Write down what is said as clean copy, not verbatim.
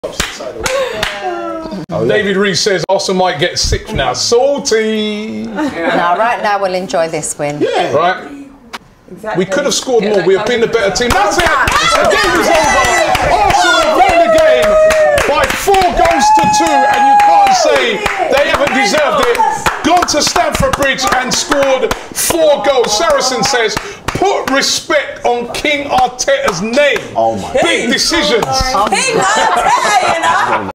David Rees says Arsenal might get 6 now. Salty. Now, right now, we'll enjoy this win. Yeah. Right. Exactly. We could have scored more. We have been the better team. That's it. The game is over. Arsenal have won the game by 4 goals to 2, and you can't say they haven't deserved it. Gone to Stamford Bridge and scored 4 goals. Saracen says, put respect on King Arteta'S name. Oh my. Big decisions. King Arteta, you know.